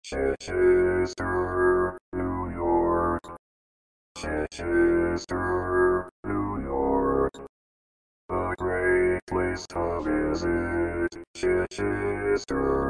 Chichester, New York. Chichester, New York. A great place to visit. Chichester.